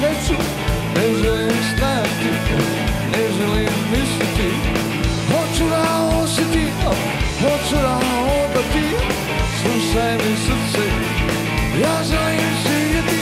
sreću, ne želim stajati, ne želim misliti. Hoću da osjetim, hoću da odati. Slušaj mi srce, ja želim živjeti.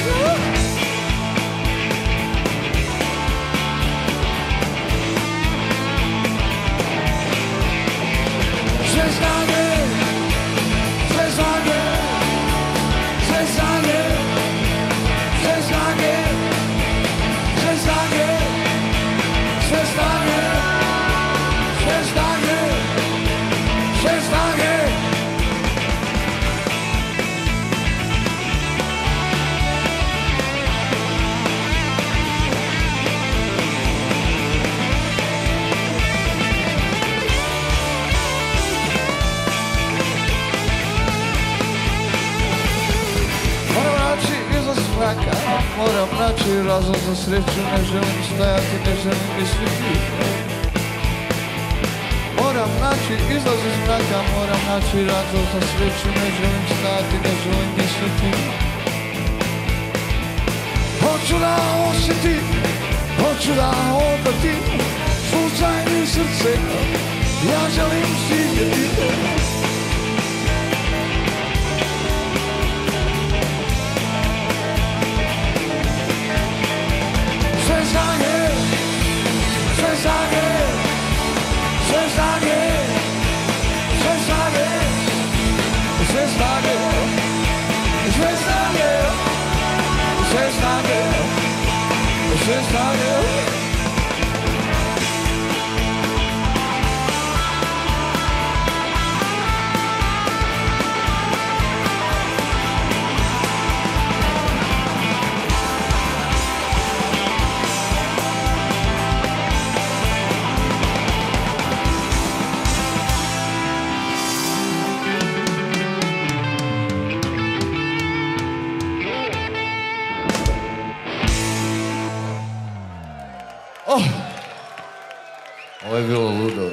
Sve snage, sve snage, sve snage, sve snage, sve snage, sve snage, sve snage, sve snage. Moram naći razlog za sreću, ne želim stajati, ne želim misliti. Moram naći izlaz iz mraka, moram naći razlog za sreću, ne želim stajati, ne želim misliti. Hoću da osjetim, hoću da odati. Slušaj mi srce, ja želim živjeti. Sve snage, sve snage, sve snage, sve snage, sve snage, sve snage, sve snage, sve snage. Ovo je bilo ludo.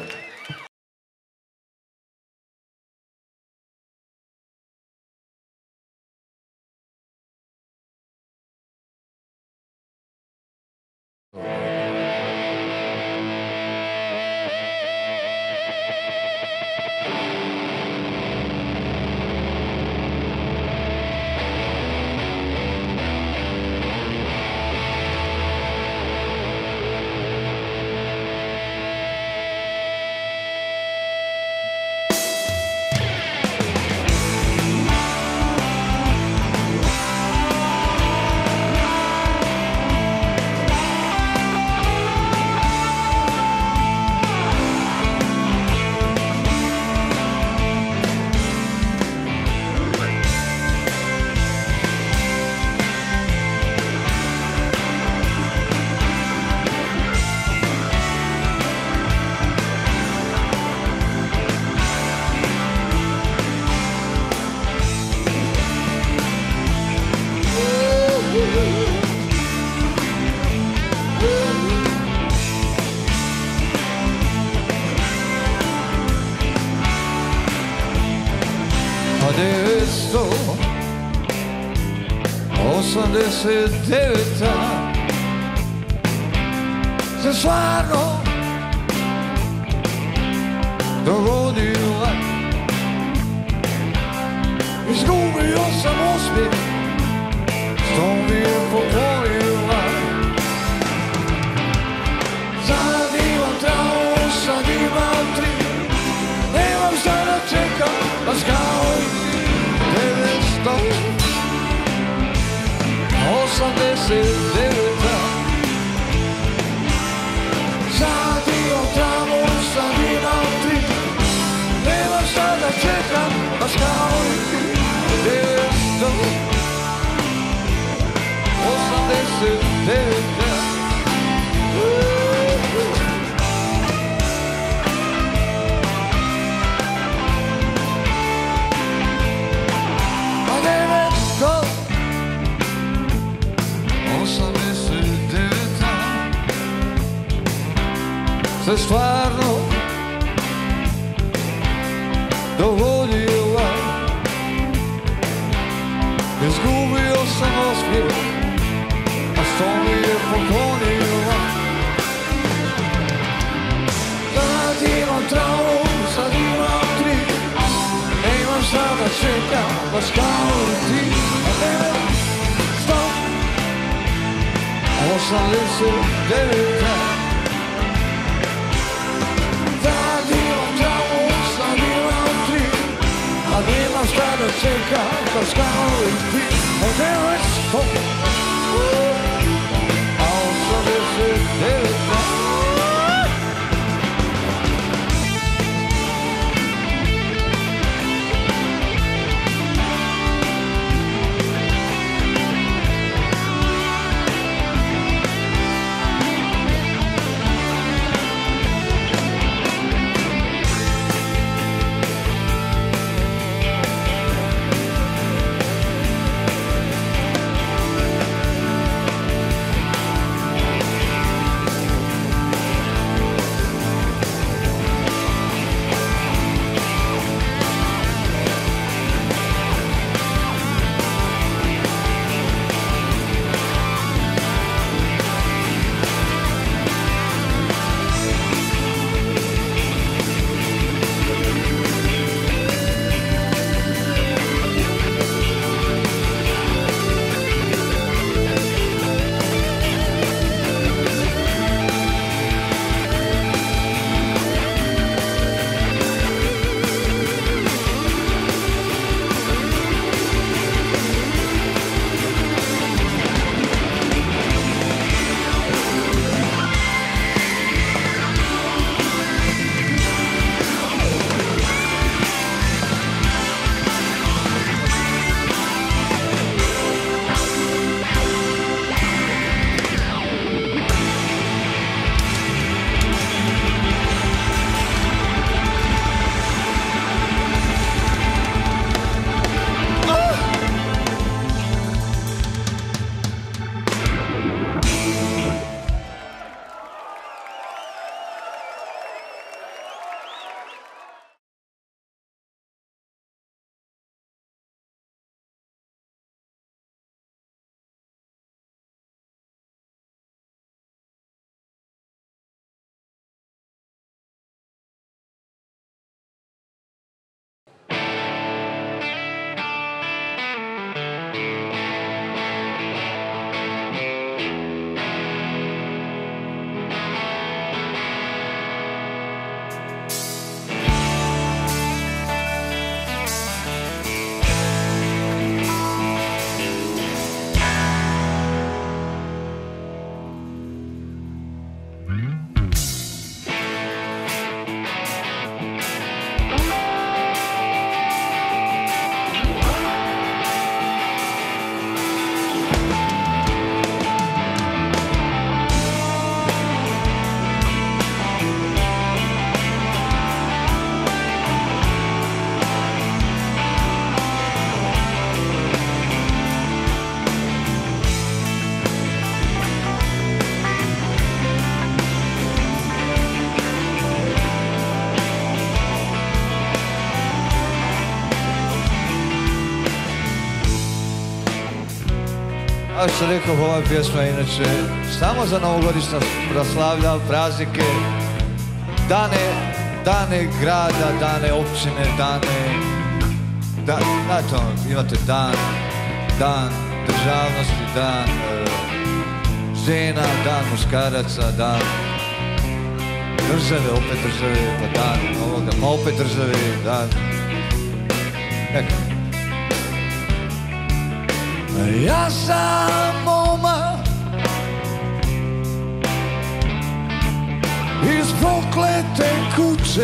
Se stvarno dogodila. Izgubio sam osmijeh, što mi je poklonila. Sad imam travu, sad imam tri. Nemam šta da čekam, baš kao i 989. Sad imam travu, sad imam tri. Nemam šta da čekam, baš kao i 989. Se stvarno dogodila. Izgubio sam osmijeh, a što mi je čekam vas kao i ti. A ne, stop, 89. Tad imam tamo, sad imam 3, a nemam šta da čekam vas kao i ti. A ne, stop, a 89. Kao što rekao, ova pjesma inače samo za novogodišnja proslavlja praznike, dane grada, dane općine, znate ono, imate dan državnosti, dan žena, dan muškaraca, dan države, opet države, pa dan ovoga, pa opet države, dan nekako. Ja sam momak iz proklete kuće,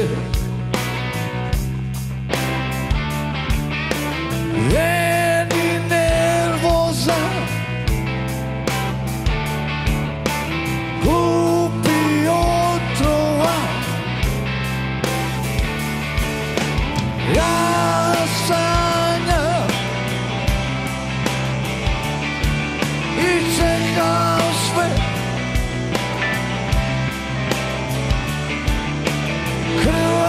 jedi nervozan, kupi otrovan. Ja sanjam i čekam sve, krva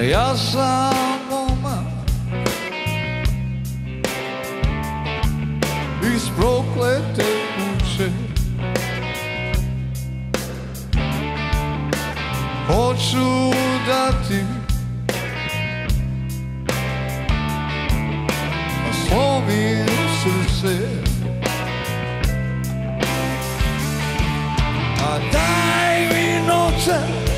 Ja sam momak iz proklete kuće. Hoću da ti slomim srce, a daj mi novca,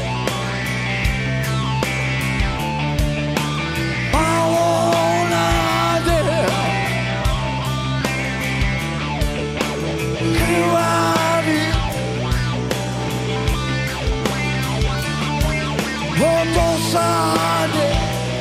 malo nade, krvavi od dosade.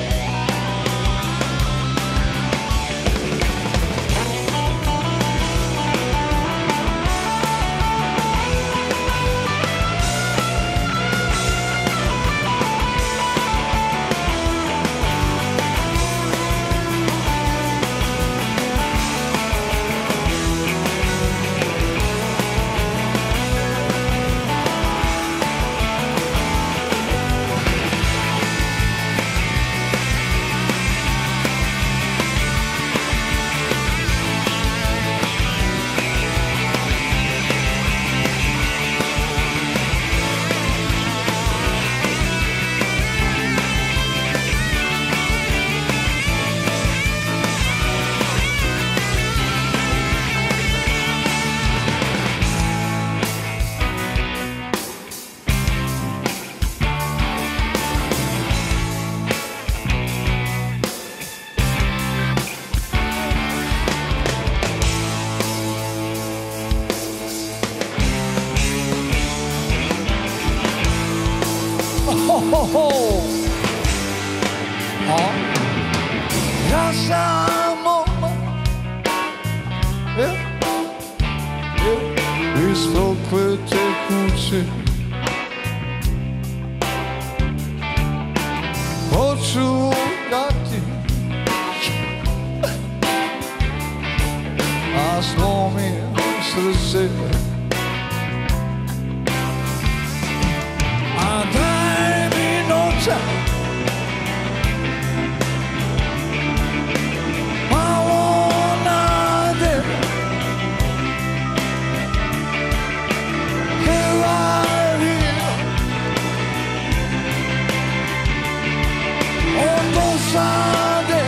Ja sam momak iz proklete kuće. Hoću da ti a slomim srce, a daj mi novca, malo nade, krvavi od dosade.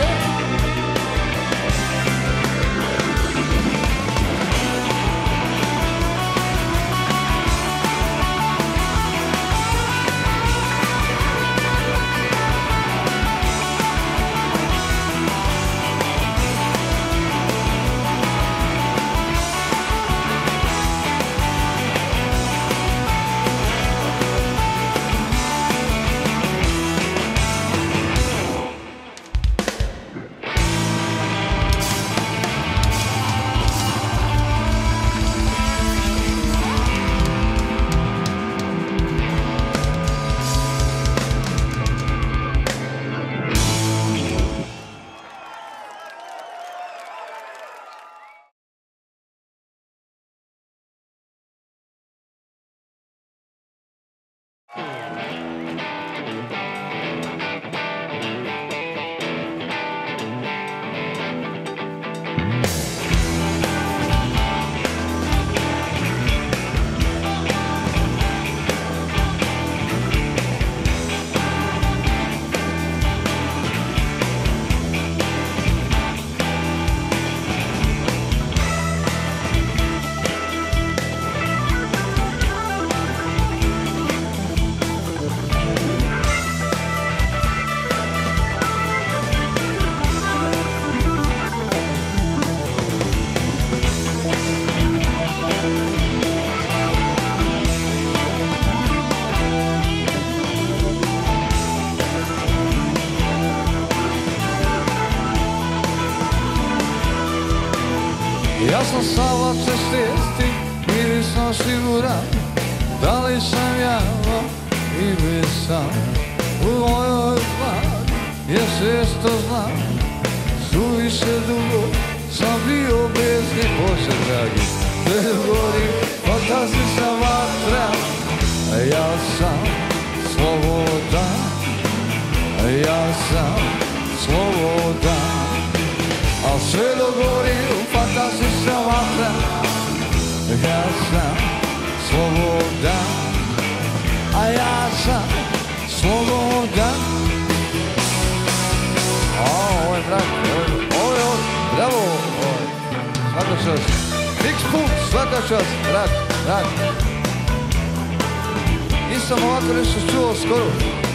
Ja sam stala cesti, nisam siguran da li sam ja ili sam. U mojoj glavi je sve što znam, suviše dugo sam bio bez nje. Bože dragi, ne gori fantastična vatra, ja sam slobodan, ja sam slobodan. Al sve dogori fantastična vatra, ja sam slobodan, a ja sam slobodan. Ovo je mrak, ovo je bravo, svaka čast. X-Punk, svaka čast, mrak. Nisam ovako nešto čuo skoro.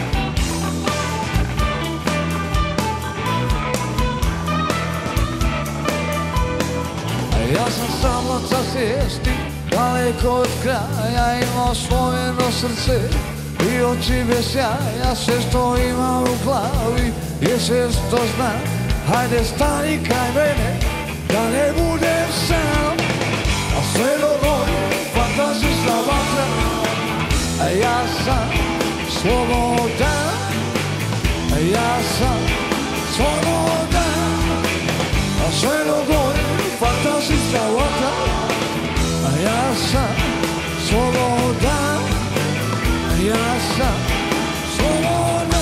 Ja sam samlaca svijesti, daleko od kraja, imao slomljeno srce i oči bez sjaja. Sve što imam u glavi je sve što znam. Hajde stani kraj mene, da ne budem sam. A sve dogodi fantastična vatra, a ja sam slobodan, a ja sam slobodan. A sve dogodi fantastična vatra, a ja sam slobodan, a ja sam slobodan.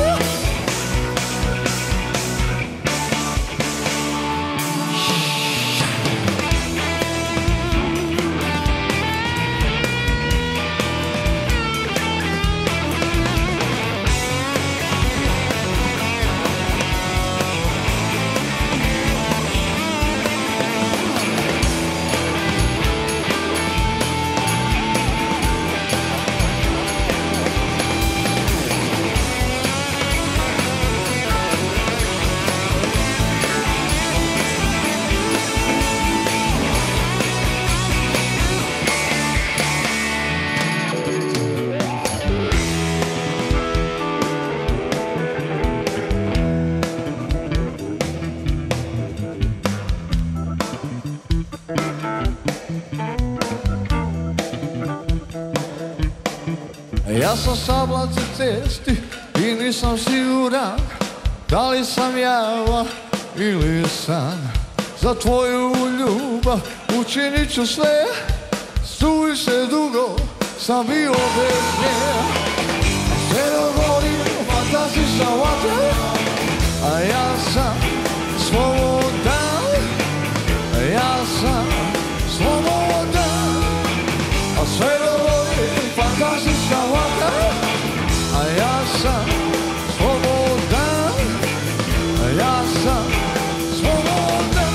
Ja sam sablaci cesti i nisam siguran da li sam java ili san. Za tvoju ljubav učinit ću sve, suviše dugo sam bio bez nje. Sve dogodi fantastična vatra, a ja sam slobodan, a ja sam slobodan. A sve dogodi fantastična vatra, a ja sam slobodan, a ja sam slobodan.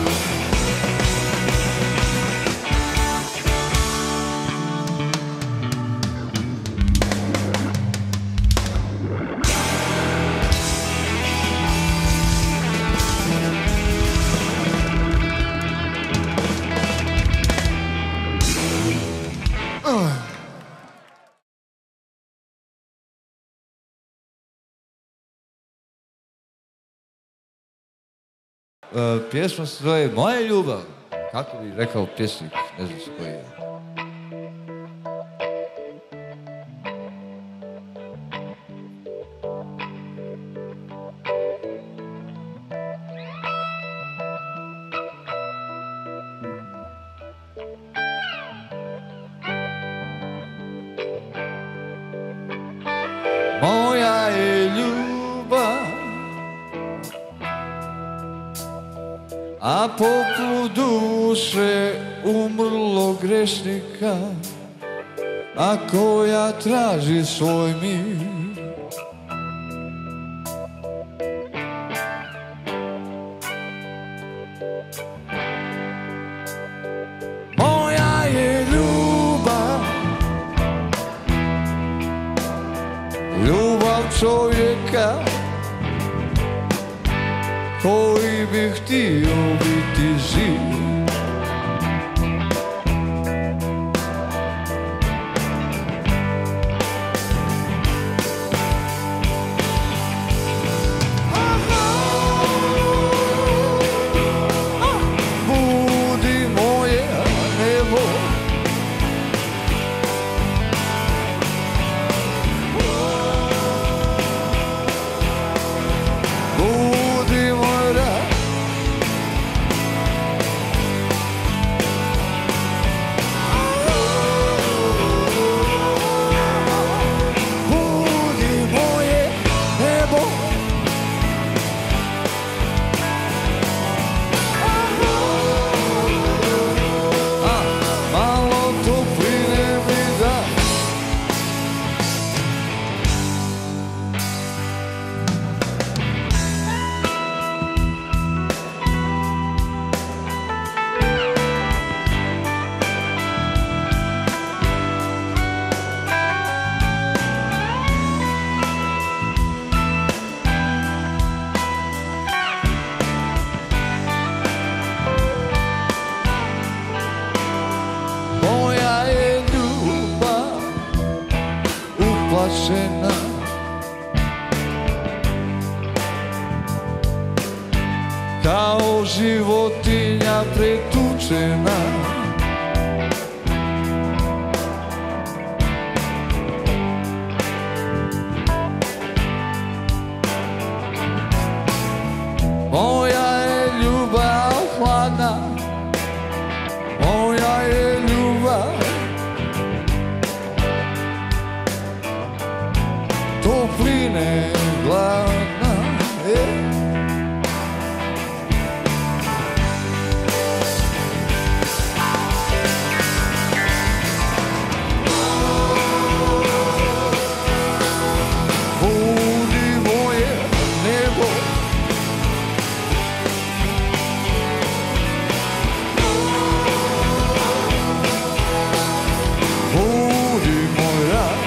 Pjesma se zove Moja ljubav. Kako bi rekao pjesnik, ne znam se koji je. Moja je ljubav, a poput duše umrlog grešnika, a koja traži svoj mir. Moja je ljubav, ljubav čovjeka koji bi htio biti živ. Budi moje nebo, budi moj rad, pretučena. Kao životinja pretučena. Moja je ljubav hladna, moja je ljubav topline gladna. Budi moje nebo, budi moj raj.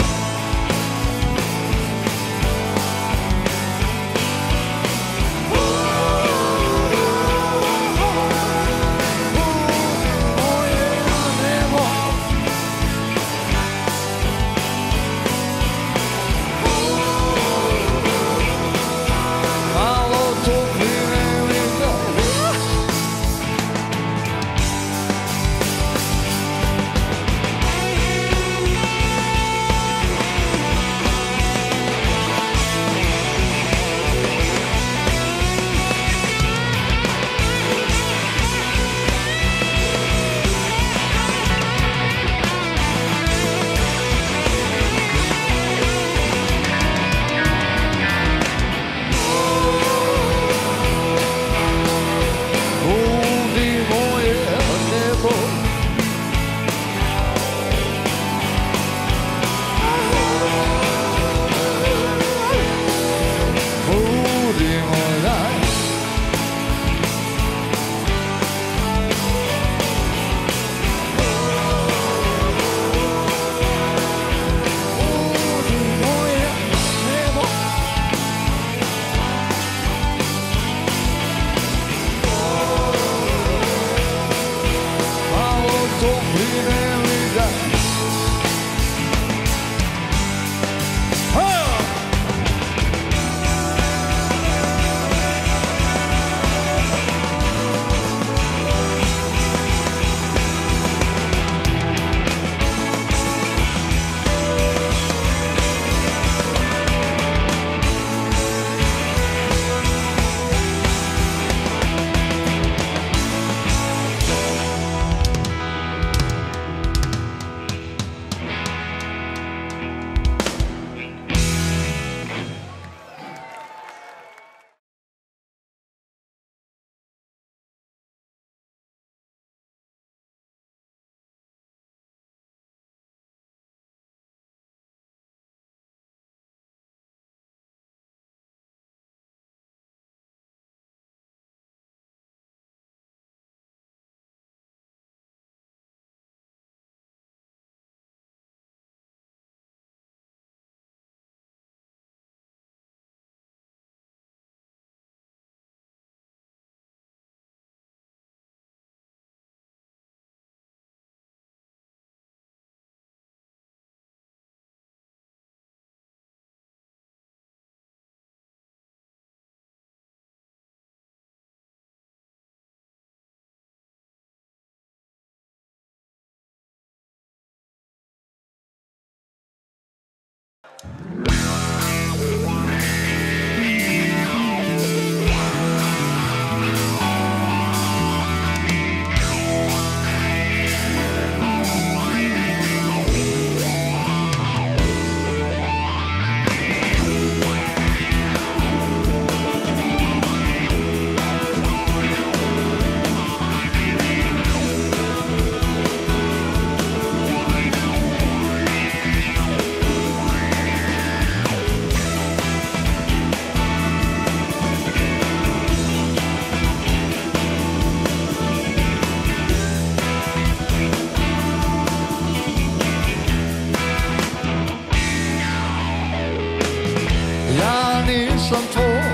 sam tvoj,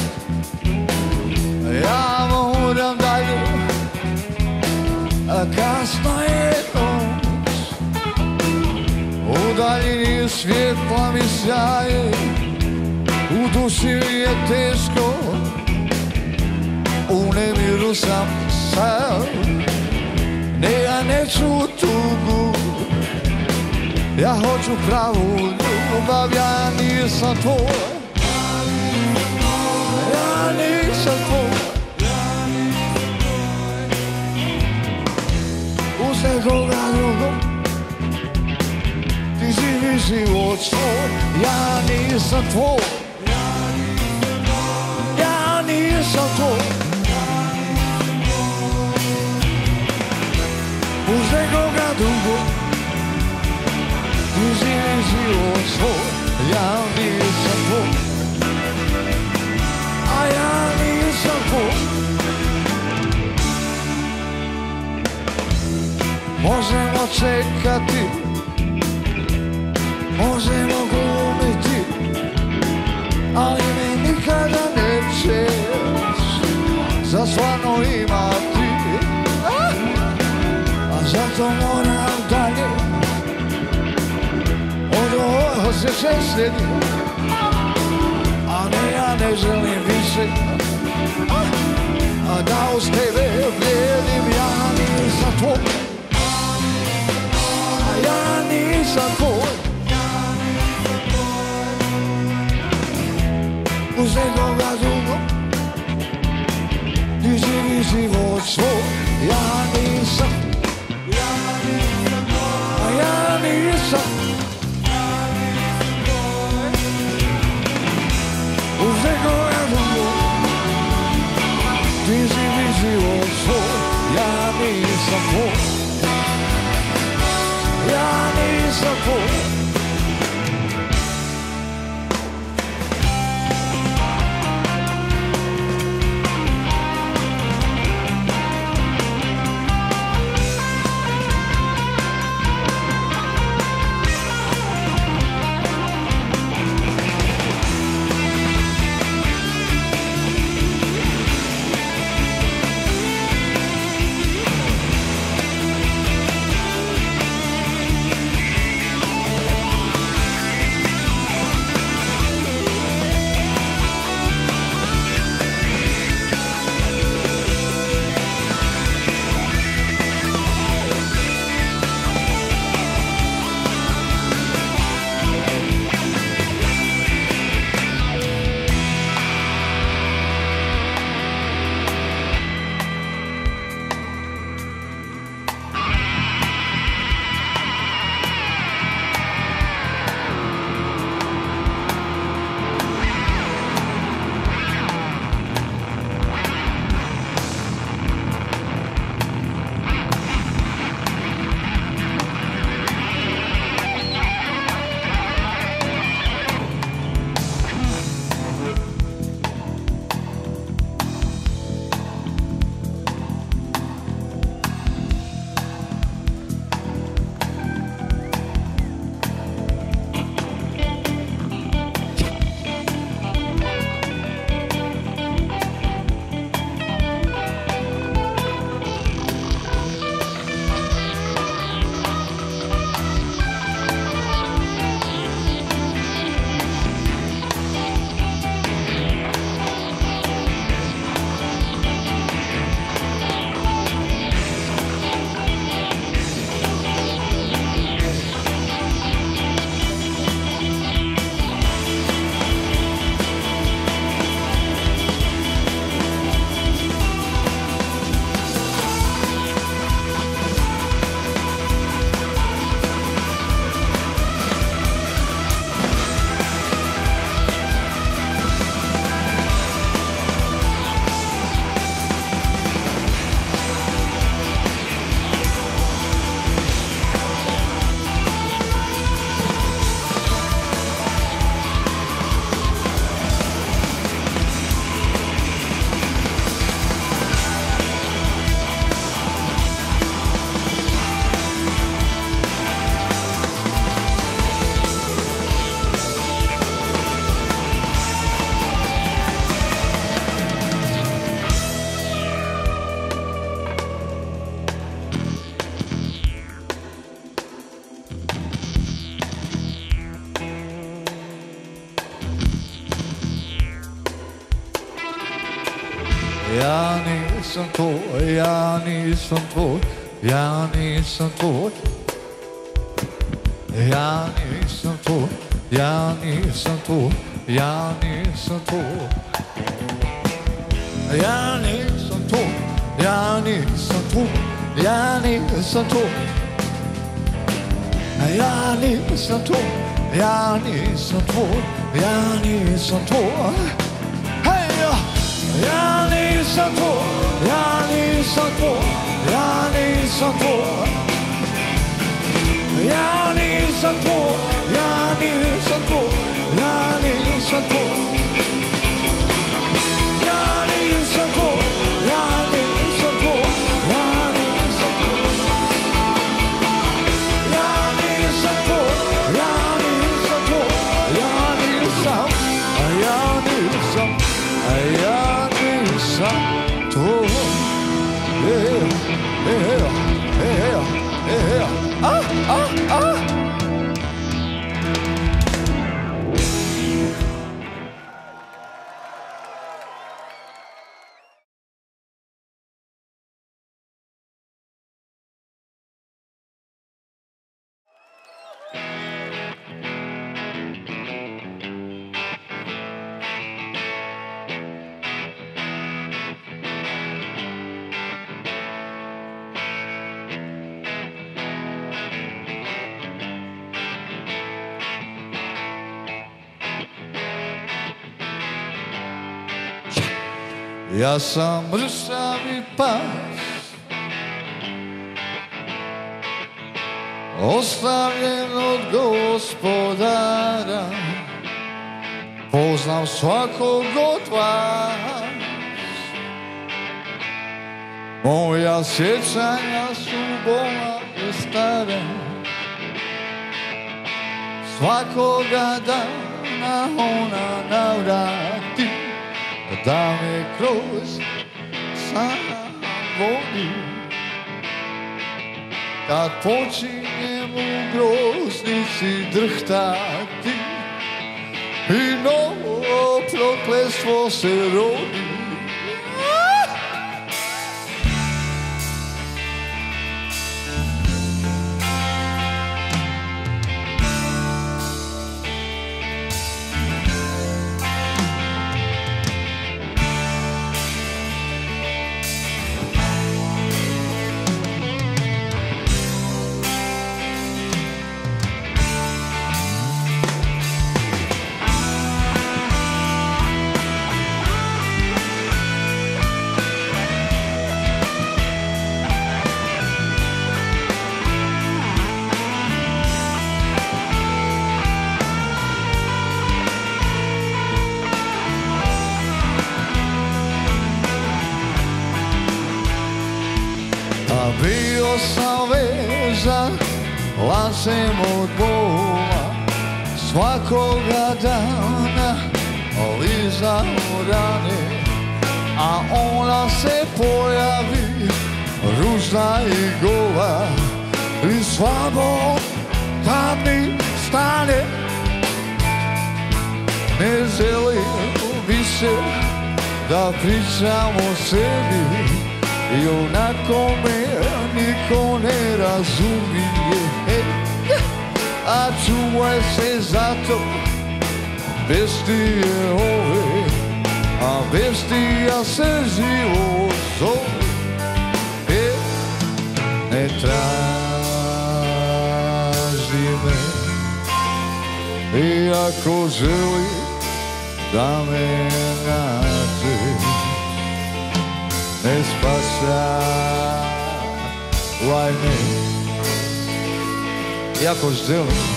ja moram dalje, a kasno je noć, u daljini svjetla mi sjaje, u duši mi je teško, u nemiru sam sam. Ne, ja neću tugu, ja hoću pravu ljubav, ja nisam tvoj. Ja nisam tvoj. Uz nekoga drugog ti živi život svoj. Ja nisam tvoj. Ja nisam tvoj. Uz nekoga drugog ti živi život svoj. Ja nisam tvoj. A ja nisam tvoj. Možemo čekati, možemo glumiti, ali mi nikada nećeš za stvarno imati. A zato moram dalje od ovog osjećaj slijedi. A ne, ja ne želim više da uz tebe vrijedim. Ja nisam tvoj. Ja nisam tvoj. Uz nekoga drugog ti živi život svoj. Ja nisam. A ja nisam. Uz nekoga drugog ti živi život svoj. Ja nisam tvoj. Ja nisam tvoj. nisam tvoj, ja nisam tvoj, ja nisam tvoj. Ja nisam tvoj, ja nisam tvoj, ja nisam tvoj. Ja nisam tvoj, ja nisam tvoj, ja nisam tvoj. Ja nisam tvoj, ja nisam tvoj, ja nisam tvoj. Hej, ja nisam tvoj, ja nisam tvoj, ja nisam tvoj. Ja nisam tvoj, ja nisam tvoj, ja nisam tvoj. Ja nisam tvoj, ja nisam tvoj, ja nisam tvoj. Ja nisam tvoj, ja nisam tvoj, ja nisam, ja nisam, ja nisam tvoj. Ja sam mršavi pas, ostavljen od gospodara. Poznam svakog od vas, moja sjećanja su bolna i stara. Svakoga dana ona navrati, da me kroz san vodi. Kad počinjem u groznici drhtati i novo prokletstvo se rodi. Bio sam vezan lancem od bola, svakoga dana lizao rane, a ona se pojavi ružna i gola i slabo kad mi stane. Ne želim više da pričam o sebi, i onako me niko ne razumije, a čuvaj se zato bestije ove, a bestija se život zove. Ne traži me, iako želi da me nađe. Ne spašavaj me, iako želim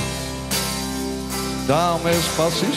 da me spasiš.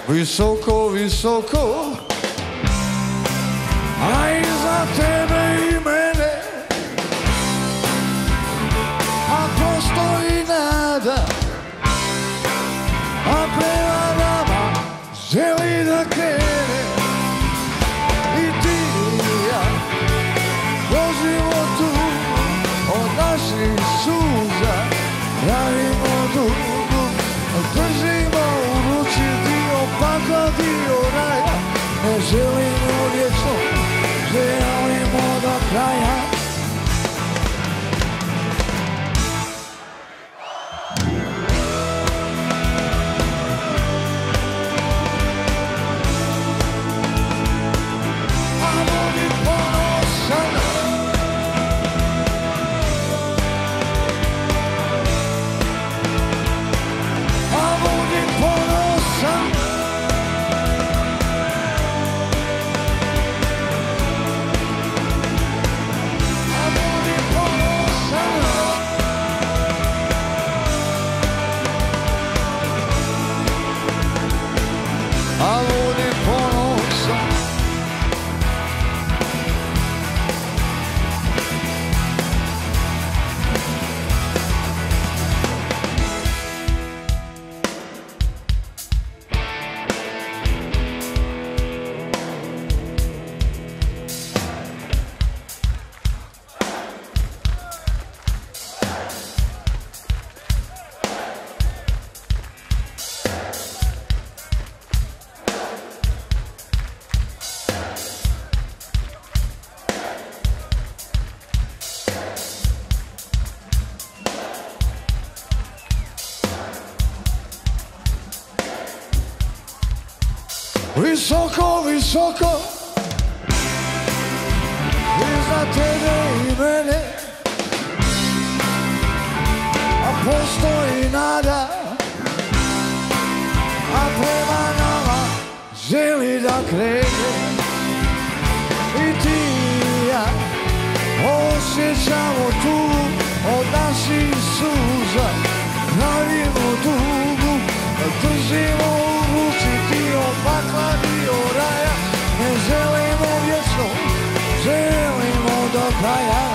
visoko, visoko, a iza tebe i mene, a postoji nada, a prema nama želi da krene. I ti i ja krožimo tu od naših suza, pravimo dugu, držimo u ruci dio pakla, dio raja. Ne želimo vječno, želimo do kraja. Visoko, visoko, iza tebe i mene, a postoji nada, a prema nama želi da krene. I ti i ja osjećamo tugu od naših suza, pravimo dugu, držimo u ruci dio pakla, dio raja. Ne želimo vječno, želimo do kraja.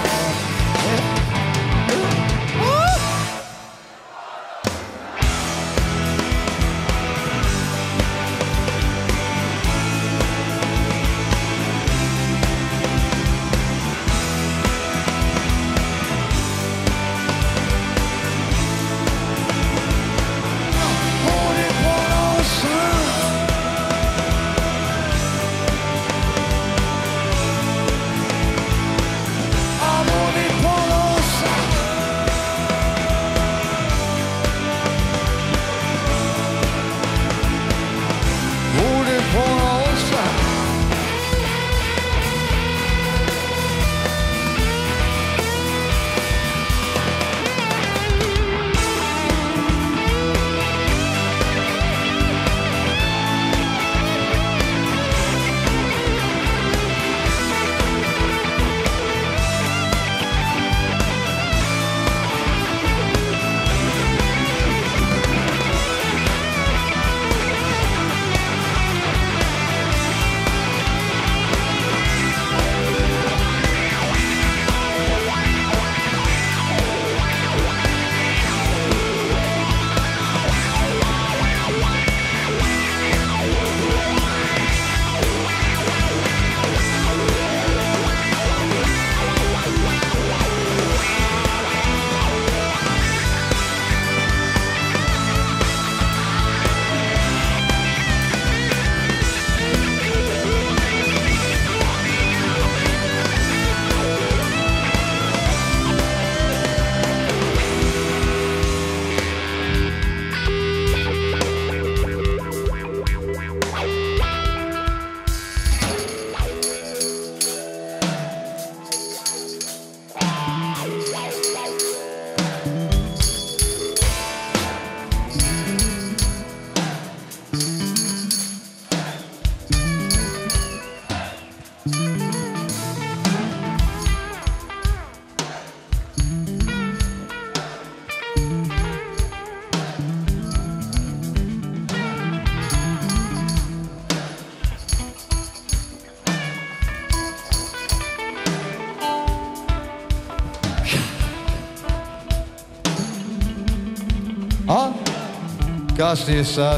kasnije sat.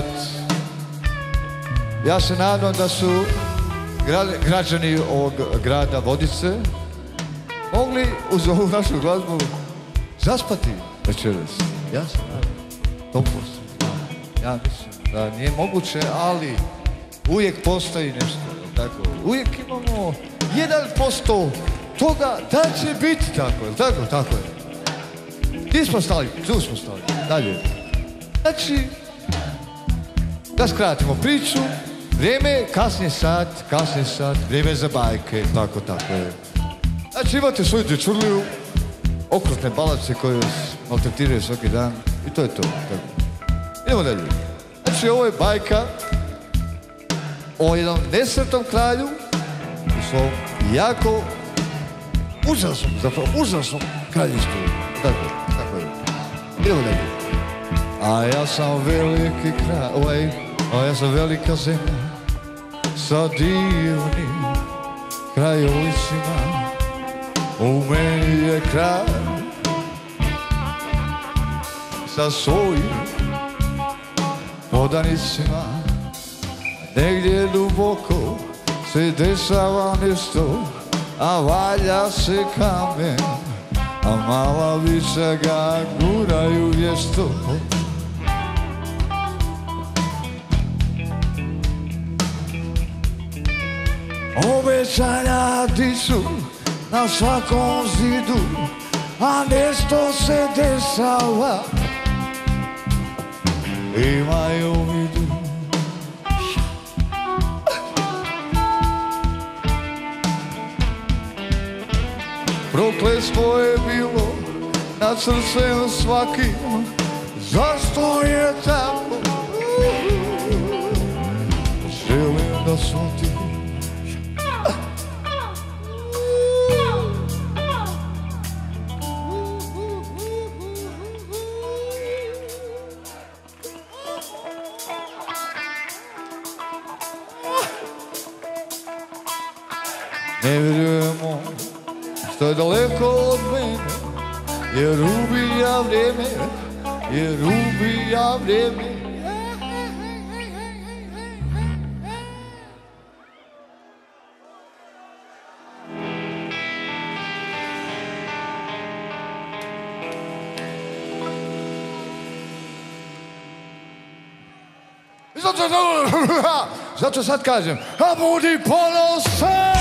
Ja se nadam da su građani ovog grada Vodice mogli uz ovu našu glazbu zaspati večeras. Ja se nadam. Topost. Ja mislim da nije moguće, ali uvijek postoji nešto. Tako, uvijek imamo 1% toga da će biti tako. Tako je. Gdje smo stali? Tu smo stali. Dalje. Znači, da skratimo priču, vrijeme je kasnije sat, vrijeme je za bajke, tako je. Znači, imate svoju dječurliju, okrutne balace koje maltretiraju svaki dan i to je to. Tako. Idemo dalje. Znači, ovo je bajka o jednom nesretnom kralju u svom jako užasnom kraljevstvu. Tako je. Idemo dalje. A ja sam veliki kralj, a ja sam velika zemlja sa divnim krajolicima. U meni je kralj sa svojim podanicima. Negdje duboko se dešava nešto, a valja se kamen, a mala bića ga guraju vješto. Obećanja dišu na svakom zidu, a nešto se dešava. Imaju u vidu prokletstvo je bilo nad srcem svakim. Zašto je tako? Želim da shvatim. Ne vjerujemo što je daleko od mene, jer ubija vrijeme, Zato sad kažem, a budi ponosan.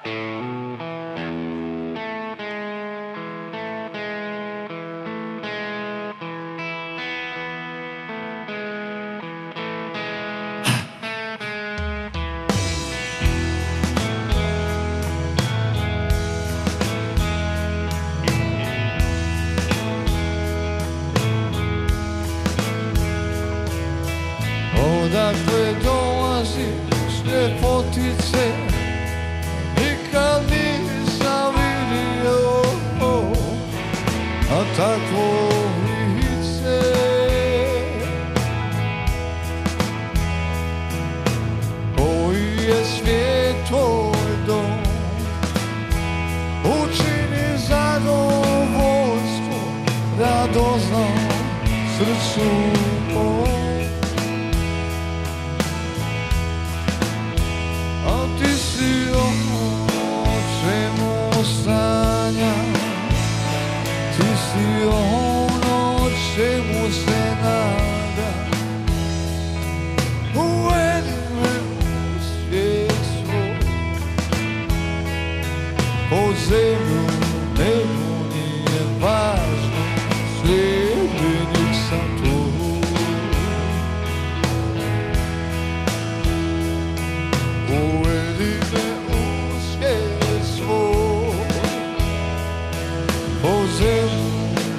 Odakle dolaziš ljepotice, nikad nisam vidio, a takvo lice. Koji je svijet tvoj dom, učini zadovoljstvo da doznam srcu mom. Ono čemu se nada, uvedi me u svijet svoj. Pod zemlju nebu nije važno, sljedbenik sam tu. Uvedi me u svijet svoj. Pod zemlju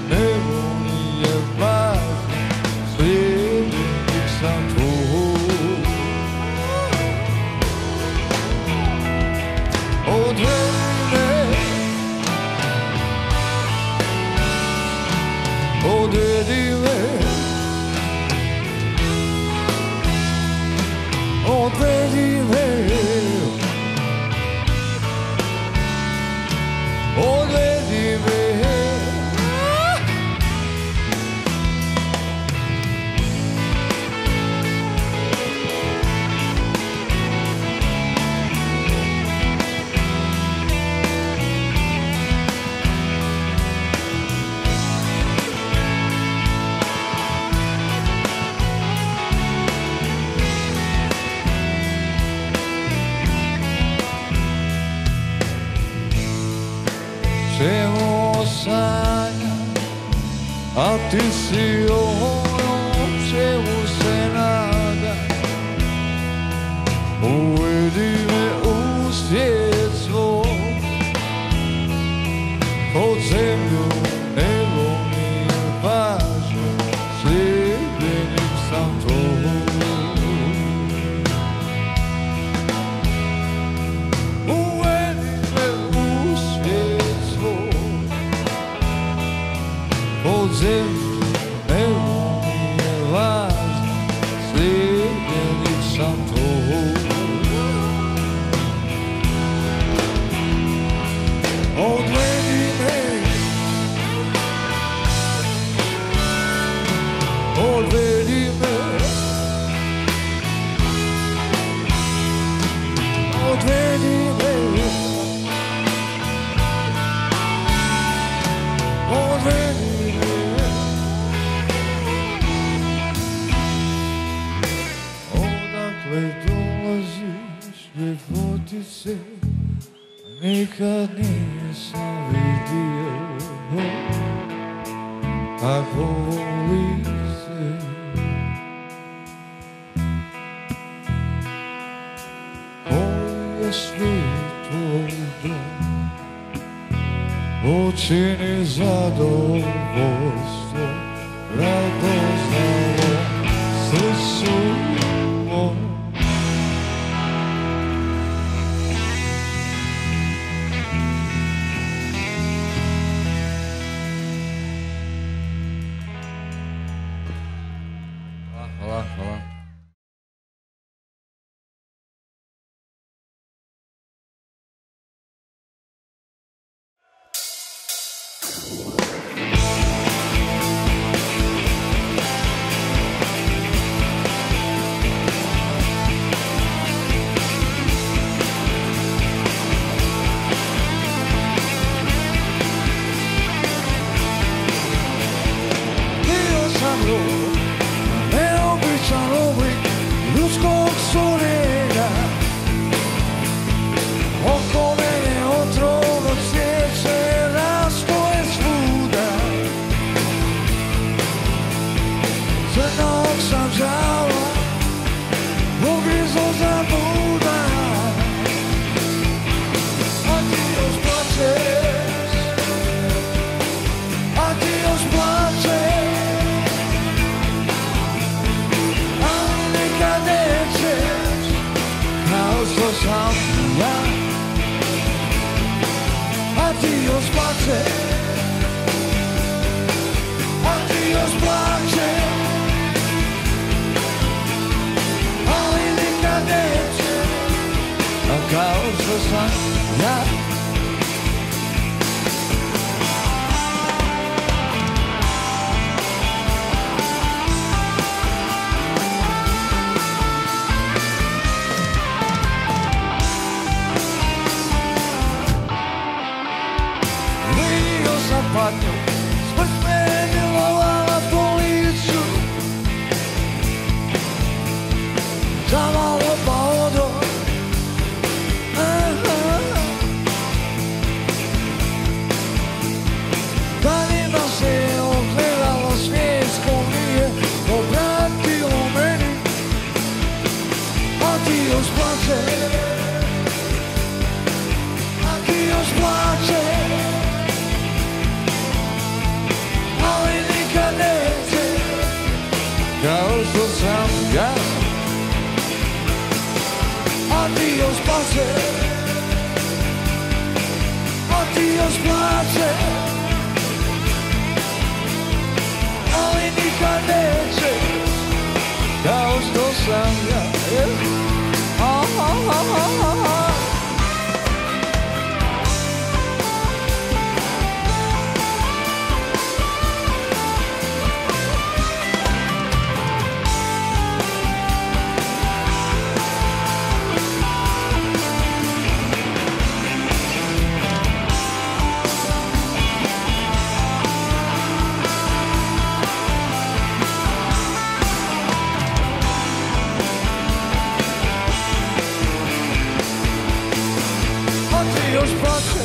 čemu sanjam, a ti si ono čemu se nadam. Uvedi me u svijet svoj. Pod zemlju nebo nije važno, sljedbenik sam tvoj. Pod zemlju nebo nije važno, sljedbenik sam tvoj. Odvedi me, odvedi me, odvedi me, odvedi me. Odakle dolaziš ljepotice, nikad nisam vidio takvo lice. Koji je svijet tvoj dom, učini zadovoljstvo radoznalo srcu mom. Hvala. ti još plače, a ti još plače, ali nikad neće, kao što sam ja. Patnju, smrt me milovala po licu, za malo pa odo. Danima se ogledalo svijesko nije obratilo meni, a ti još plače, a ti još plače, ali nikad neće, kao što sam ja. A ti još plače, a ti još plače, ali nikad neće, kao što sam ja. Još plače,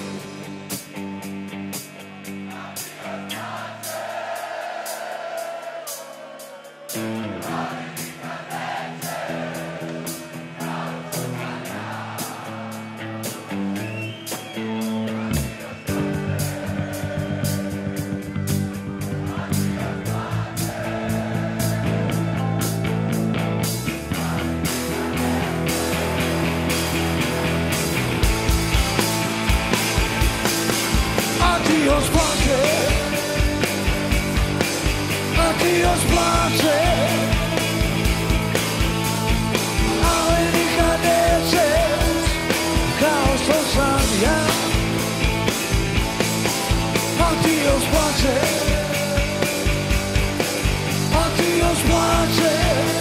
još plače, a ti još plače, ali nikad neće, kao što sam ja. A ti još plače, a ti još plače,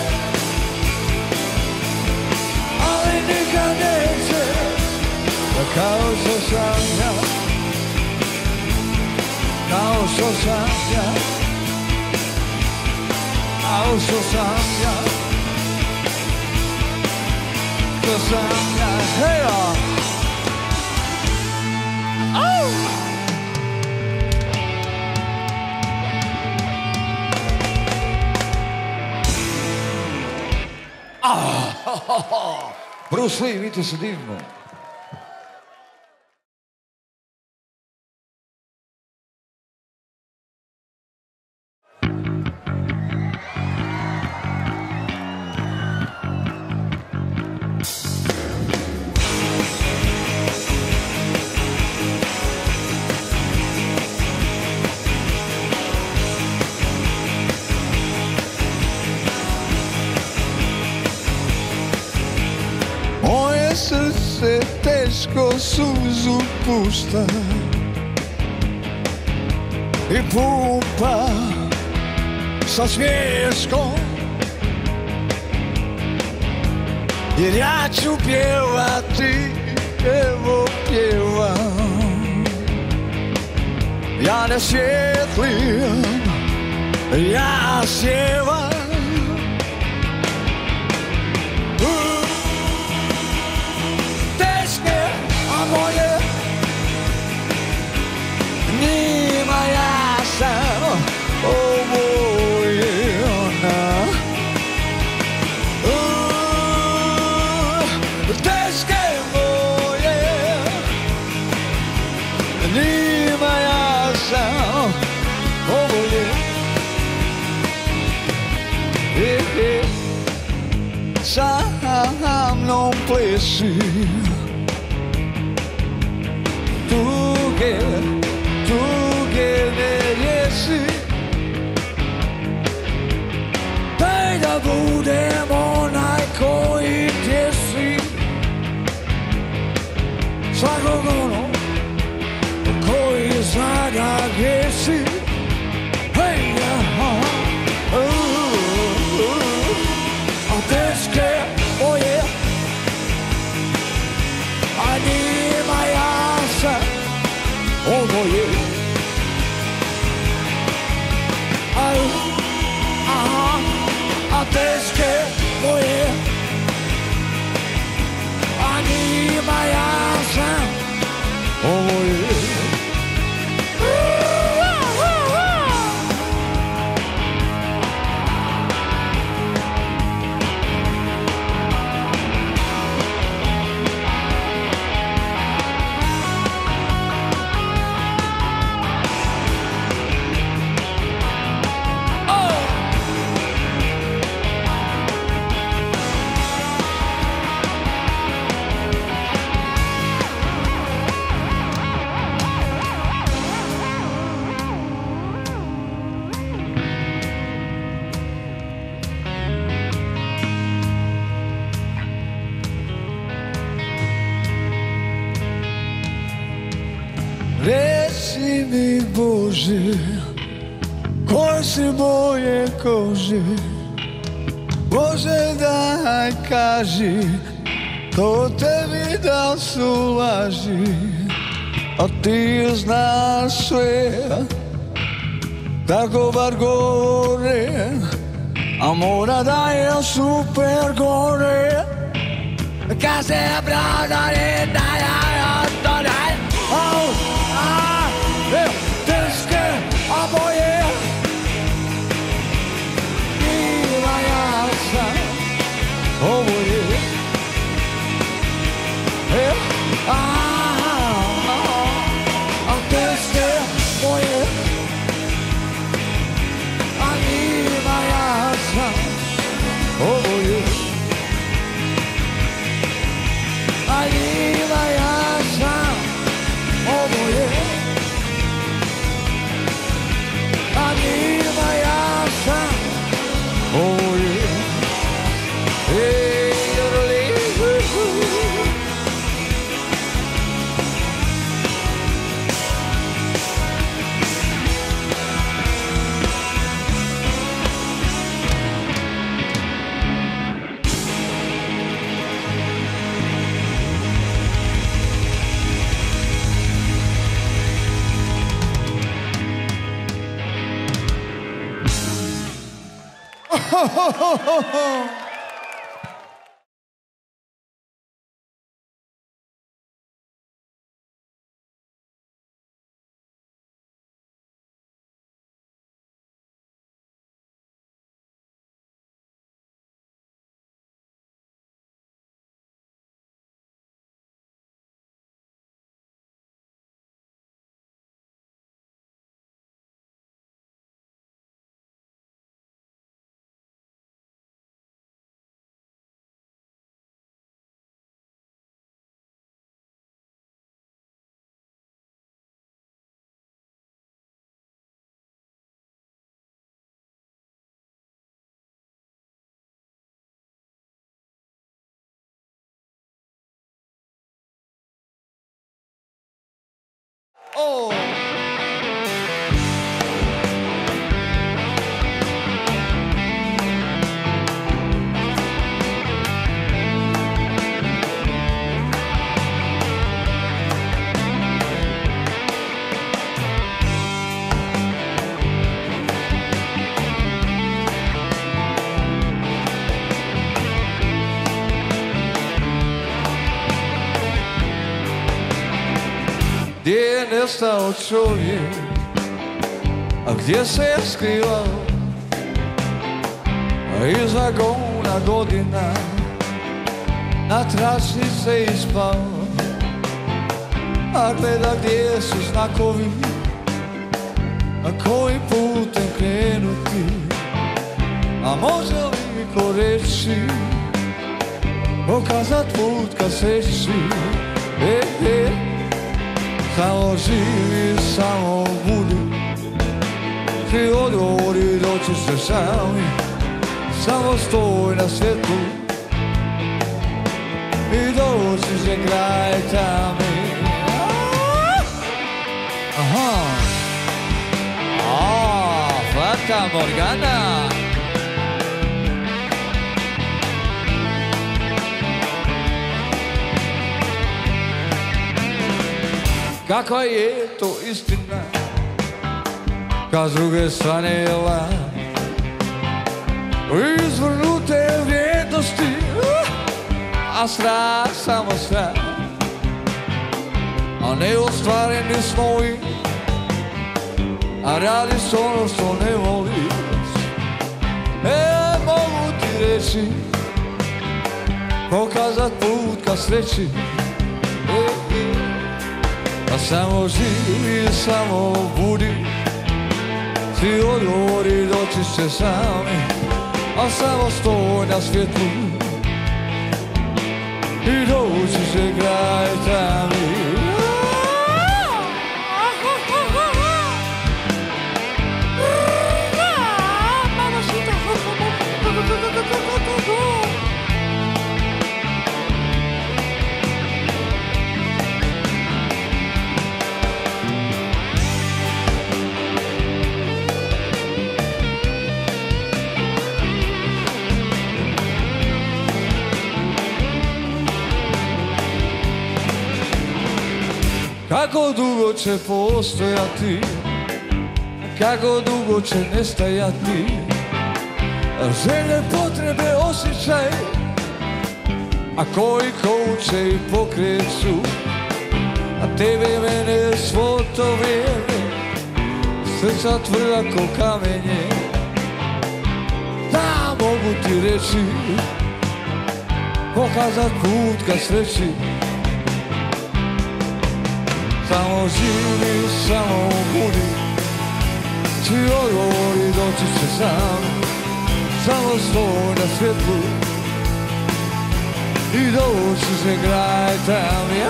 ali nikad neće, kao što sam ja. Kao što sam ja, kao što sam ja, što sam ja, hej ja! Bruce Lee, vidite se divno. Srce teško suzu pušta i pumpa sa smiješkom, jer ja ću pjevati, evo pjevam. Ja ne svjetlim, ja sjevam. Moje njima ja sam, ovo je ona. Teške moje, njima ja sam, ovo je. Sa mnom plesi. oboje. A teške moje, a njima ja sam oboje. Reci mi Bože, koje si boje kože, Bože daj kaži, to tebi da su laži, a ti znaš sve, tako bar govore, a mora da je super gore, kad se bradare da ja to daj. Teške oboje, njima ja sam oboje. A teške moje, a njima ja sam oboje. A njima ja sam oboje. A njima ja sam oboje. Oh! Gdje je nestao čovjek, a gdje se je skrivao, a iza gona godina na tračni se ispao, a gleda gdje su znakovi, a koji putem krenuti, a može li ko reći, pokazat put ka sreći. Samo živi, samo budi, svi odgovori doći se sami, samo stoj na svjetlu i doći će kraj tami. Aha, Fata Morgana. kakva je to istina, kad s druge strane je laž. Izvrnute vrijednosti, a strah samo strah, a neostvareni snovi, a radiš ono što ne voliš. Mogu ti reći, pokazat put ka sreći, a samo živi, samo budi, svi odgovori doći će sami, a samo stoj na svjetlu i doći će kraj tami. Kako dugo će postojati, kako dugo će nestajati želje, potrebe, osjećaj, a koji kouče i pokreću, a tebe i mene svo to vrijeme, srca tvrda ko kamenje. Da, mogu ti reći, pokazat put ka sreći, samo živi, samo budi, svi odgovori doći će sam, samo stoj na svjetlu i doći će kraj tami.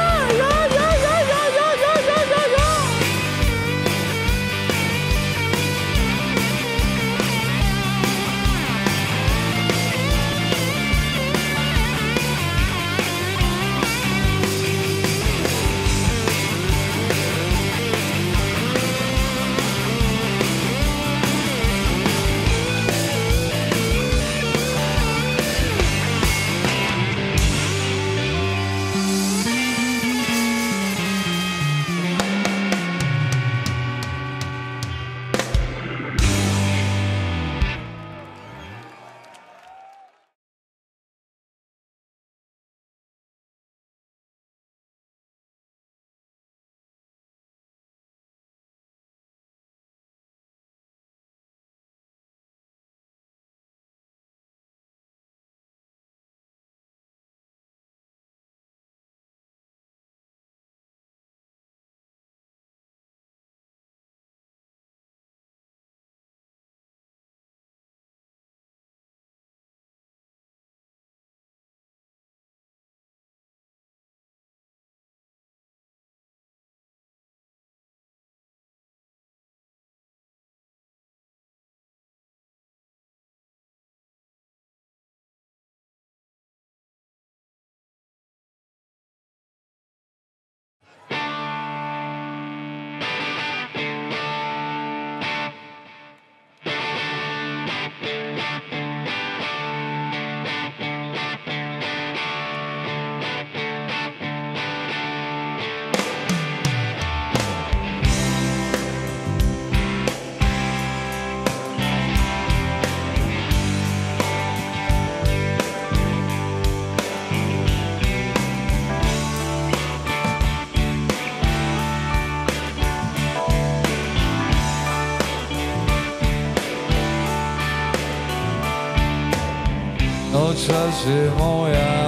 Noćas je moja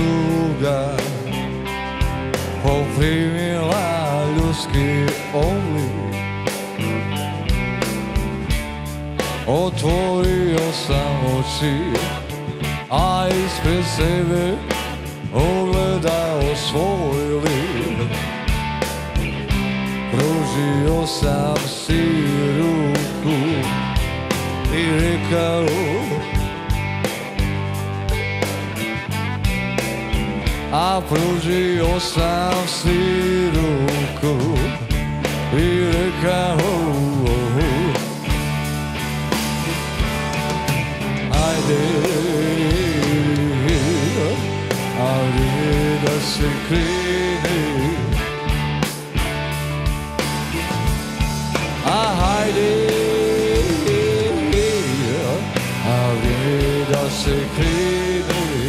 tuga poprimila ljudski oblik, otvorio sam oči, a ispred sebe ogledao svoj lik. Pružio sam si ruku i rekao, a pružio sam si ruku i rekao, ajde, ajde da se krene, crede.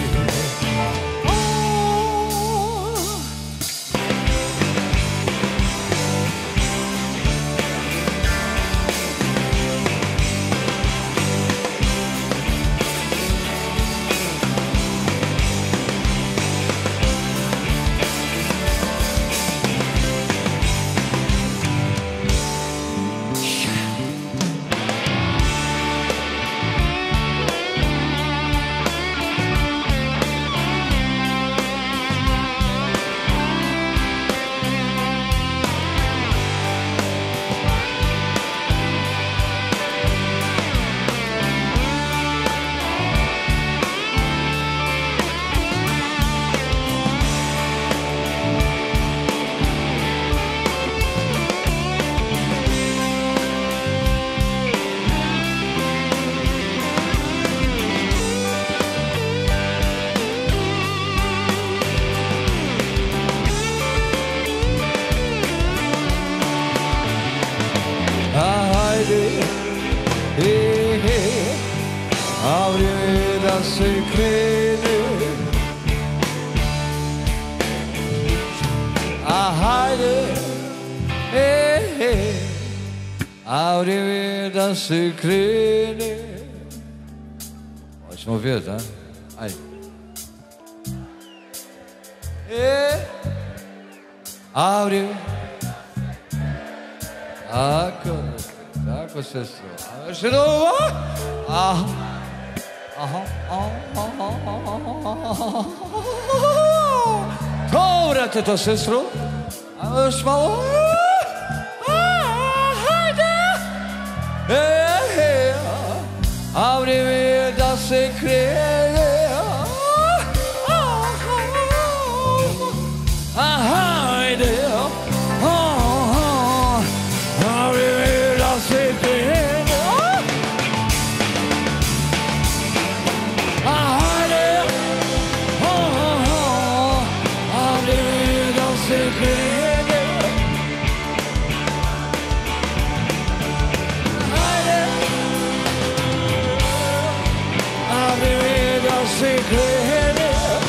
Abre da se crede. Haydi, abre da se crede. Ótimo ver, tá? Aí. Abre. Tak se slovo. Dobra ty to, sestro. A już mało. Abre da se crede. Haydi. Abre da se crede. Haydi. Abre da se crede. Abre da se crede.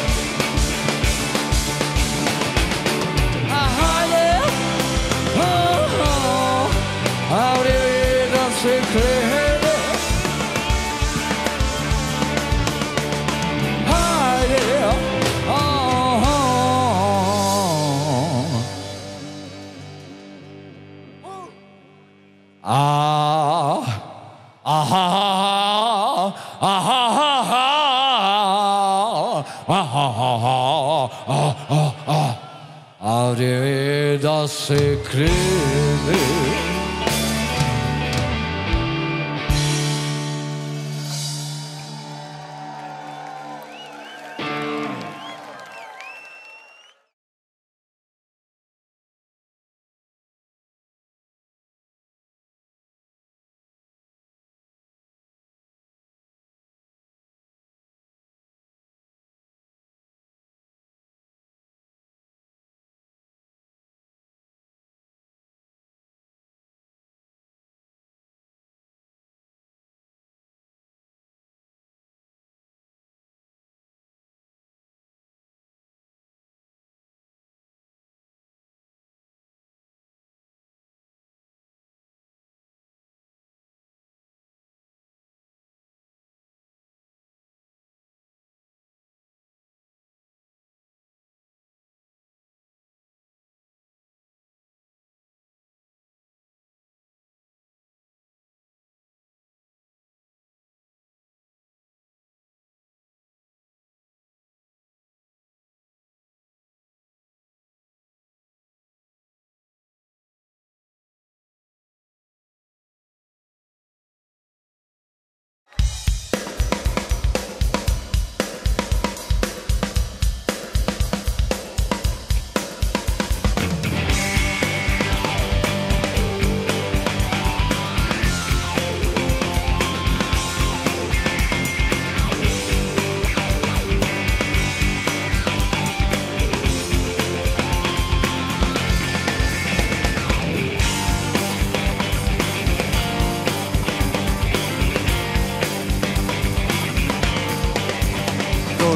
Abre da se crede. Abre da se crede.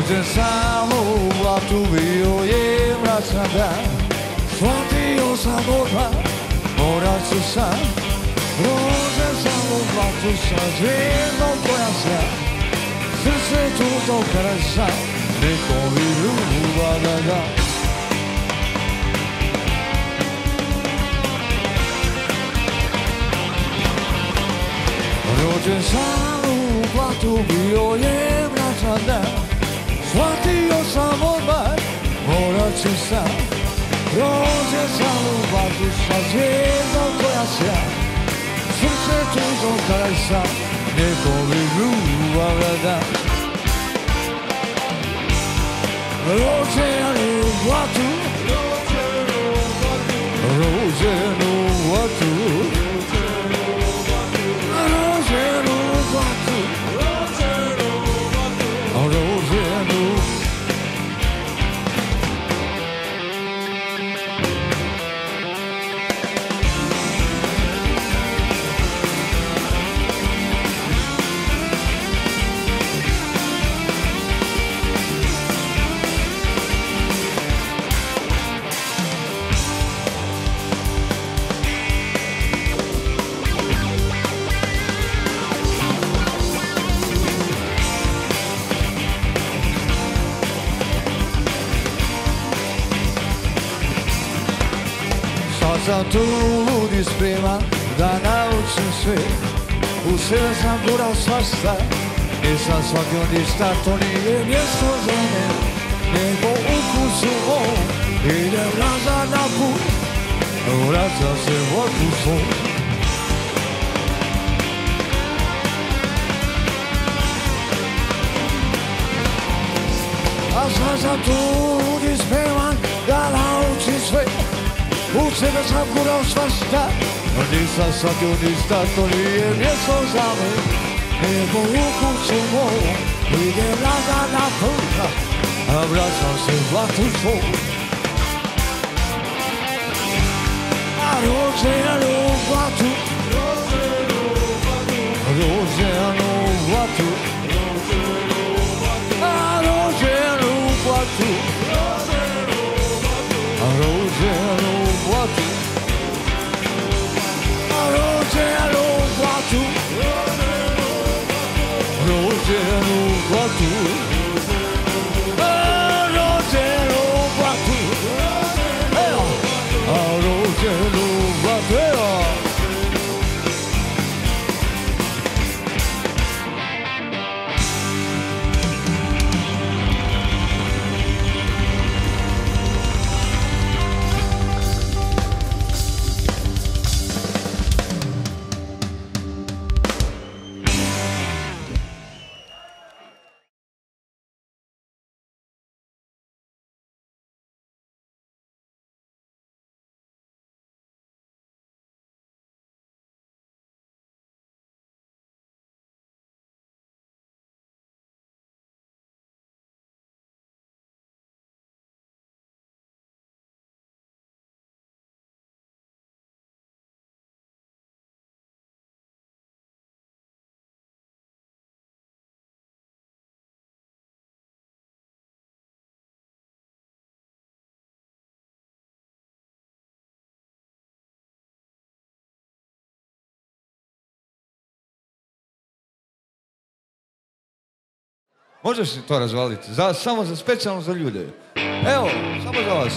Rođen sam u blatu, bio je mračan dan. Shvatio sam odmah, morat ću sam. Rođen sam u blatu sa zvijezdom koja se srce tužno kada sam nekom bi ljubav da dam. Rođen sam u blatu, bio je mračan dan. Shvatio sam odmah, morat ću sam. Rođen sam u blatu sa zvijezdom koja sja. Srce tužno kada sam nekom bi ljubav da dam. Rođen u blatu, rođen u blatu, rođen u blatu, rođen u. Sam tu ludi spreman da naučim sve. U sebe sam gurao svašta, nisam shvatio ništa, to nije mjesto za mene, nego ukus u mom. Idem nazad na put, vraćam se vrtu svom. A sad sam tu ludi spreman da naučim sve. U sebe sam gurao svašta, nisam shvatio ništa, to nije mjesto za me, nego ukus u mom. Idem nazad na put, a vraćam se vrtu svom. A rođen u blatu, rođen u blatu, a rođen u blatu, a rođen u blatu, a rođen u blatu, rođen u blatu, a rođen u blatu, a rođen u blatu. Možeš li to razvaliti? Samo za specijalno za ljude. Evo, samo za vas.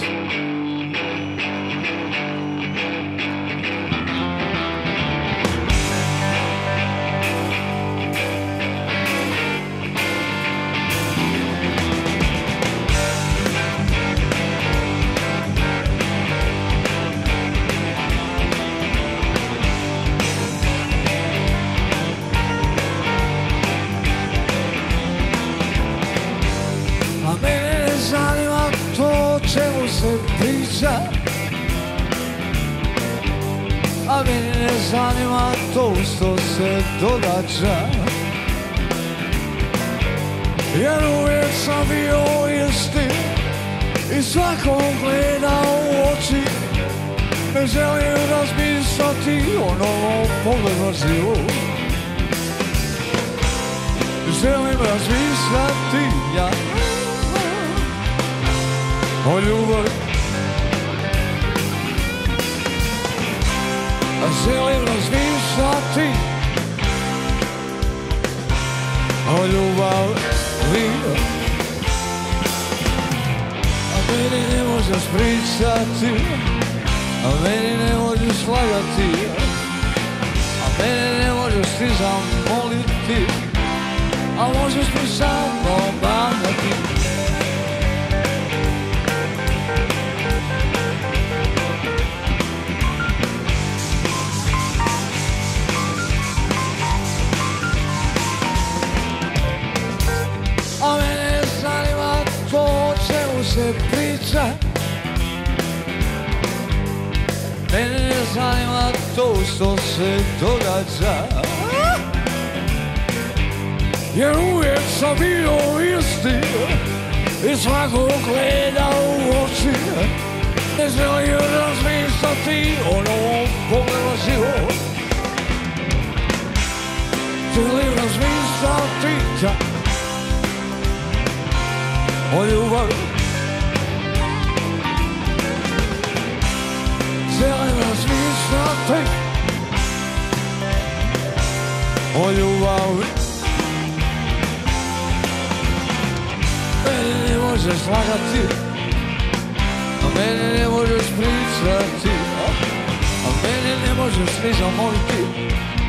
A mene ne zanima to što se događa, jer uvijek sam bio isti i svakom gledao u oči. Ne želim razmišljati o novom pogledu. Želim razmišljati ja o ljubavi. Želim razmišljati o ljubavi, a meni ne možeš pričati, a meni ne možeš lagati, a mene ne možeš ti zamoliti, a možeš mi samo magati. A mene zanima to o čemu se priča, mene ne zanima to što se događa, jer uvijek sam bio isti i svakog gleda u oči. Ne želim razmišljati o novom pogledu na život, želim razmišljati o ljubavi. Želim razmišljati o ljubavi. Mene ne možeš lagati, a mene ne možeš pričati, a mene ne možeš ni zamoliti.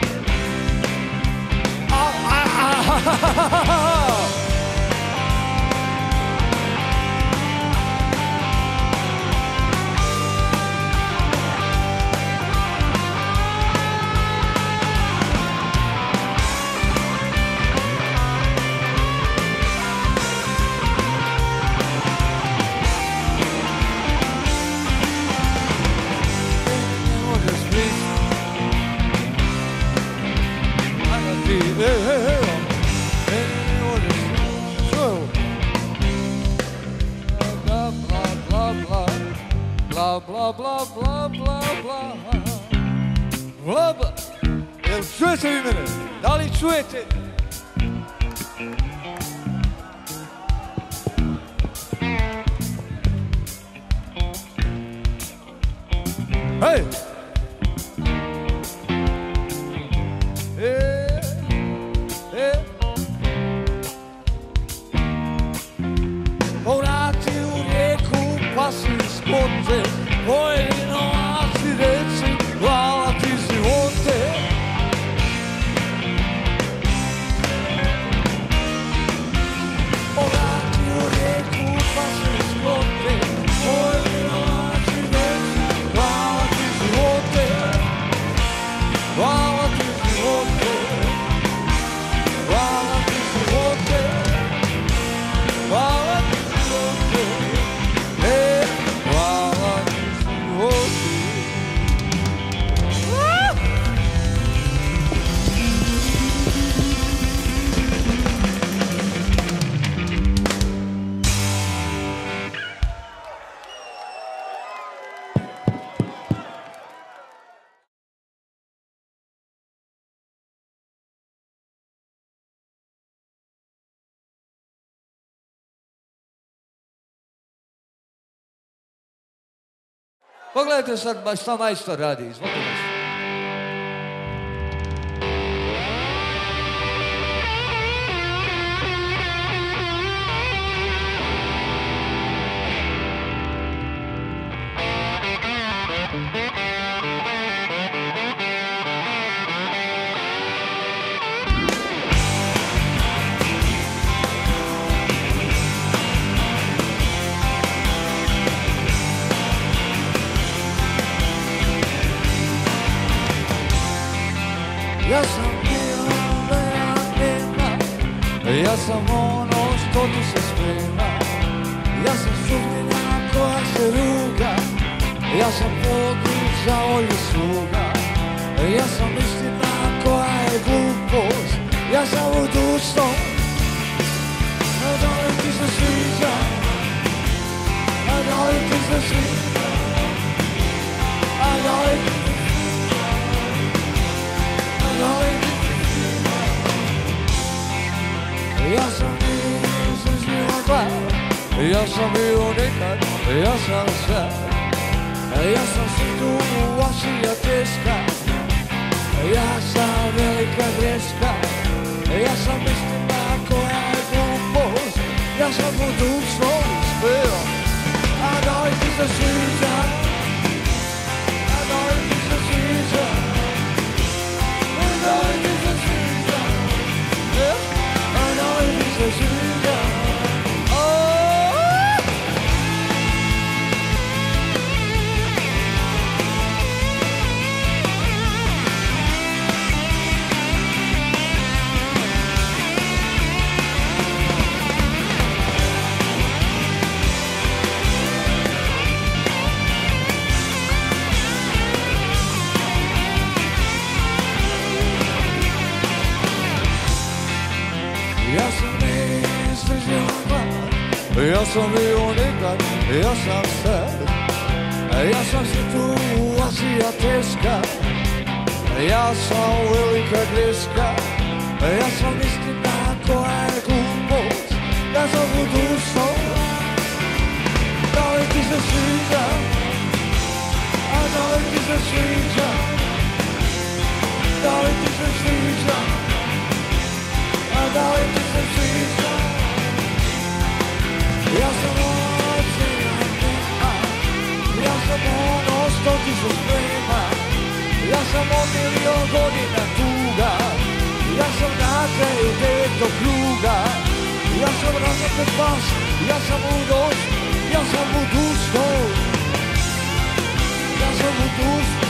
Bla bla bla bla bla bla bla bla. Jel čujete vi mene? Da li čujete? Hej! Povrati u rijeku pa si spote, pojedino si reci, hvala ti živote. Povrati u rijeku pa si spote, pojedino si reci, hvala ti živote. Hvala ti živote, hvala ti živote, hvala ti živote, hvala ti živote. Pogledajte sad šta majstor radi, izvolite majstor. Ja sam bio veja nema, ja sam ono što ti se sprema, ja sam sudbina koja se ruga, ja sam područ za volju sluga, ja sam istina koja je glupost, ja sam budućnost. Da li ti se sviđa, da li ti se sviđa, da li ti se sviđa. Ja sam bio nekad ja sam sad, ja sam situacija teška, ja sam velika greška, ja sam istina koja je glupost, ja sam budućnost, a da li ti se sviđa, a da li ti se sviđa, a da li ti se sviđa, a da li ti se sviđa. Ja sam neizdržljivan, ja sam bio nikad, ja sam sad, ja sam situacija teška, ja sam velika greška, ja sam istina koja je glupost, ja sam budućnost. Da li ti se sviđa, a da li ti se sviđa, da li ti se sviđa, a da li ti se sviđa. Ja sam ocijena, ja sam ono što ti se sprema, ja sam od milion godina tuga, ja sam na kraju petog kruga, ja sam razapet pas, ja sam ludost, ja sam budućnost, ja sam budućnost.